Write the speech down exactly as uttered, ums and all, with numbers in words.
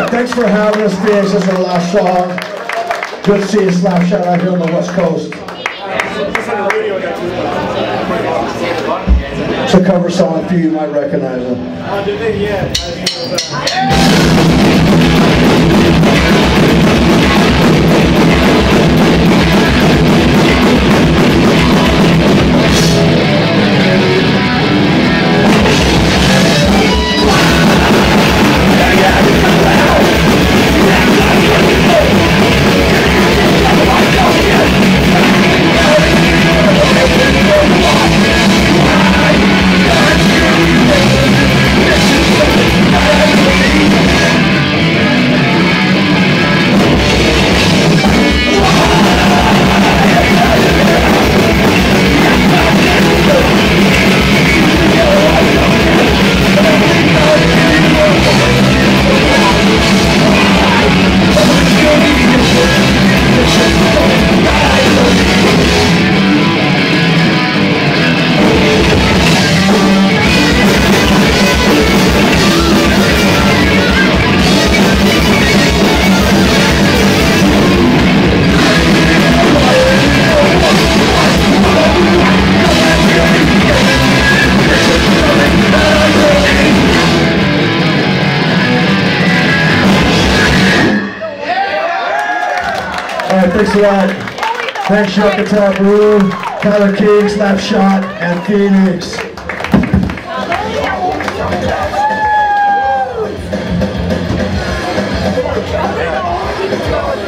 right, thanks for having us, Phoenix. This is our last song. Good to see you, Slapshot, out here on the West Coast. It's a cover song, a few you might recognize it. Oh, did they? Yeah. Thanks a lot. Thanks, Yucca Taboo, Tyler King, Slapshot, and Phoenix. Hey.